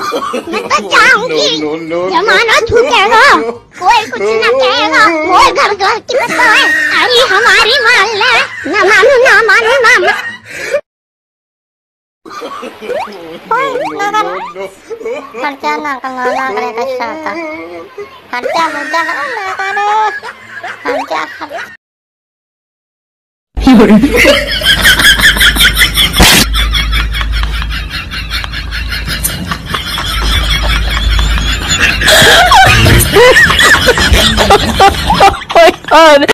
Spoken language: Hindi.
मैं तो जाऊंगी। जमाना छूटेगा, कोई कुछ न कहेगा, कोई घर घर की बात है, अरे हमारी मान ले, न मानू ना मानू ना खर्चा ना कमाना करे कशा था खर्चा मुद्दा ना करे खर्चा Oh my God.